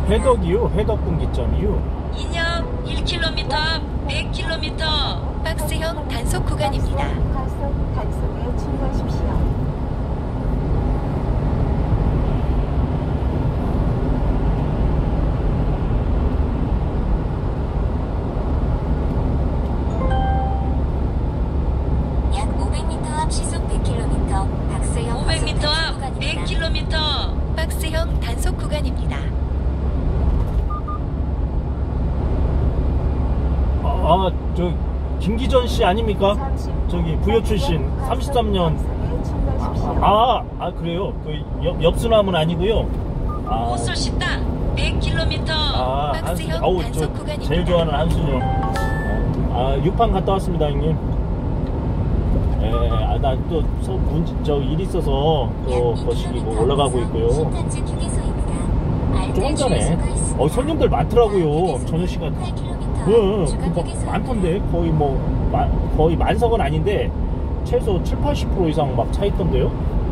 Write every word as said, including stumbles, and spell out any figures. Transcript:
해덕이요. 해덕분기점이요. 인역 일 킬로미터 앞 백 킬로미터 박스형 단속 구간입니다. 과속 단속에 주의하십시오. 오백 미터 앞 시속 백 킬로미터 박스형 오백 미터 앞 백 킬로미터 박스형 단속 구간입니다. 아, 저 김기전 씨 아닙니까? 저기 부여 출신 삼십삼 년. 아, 아 그래요. 그 옆, 옆수남은 아니고요. 아, 호술 식당 백 킬로미터 아, 박스형 한수, 아우, 단속 저 구간입니다. 제일 좋아하는 한수죠. 아, 육판 갔다 왔습니다, 형님. 예, 아, 나또 저 일 있어서 또 거시기 뭐 올라가고 있고요. 조금 전에 어, 손님들 많더라고요. 저녁 시간. 응, 뭐 많던데 거의 뭐 마, 거의 만석은 아닌데 최소 칠, 팔십 퍼센트 이상 막 차 있던데요.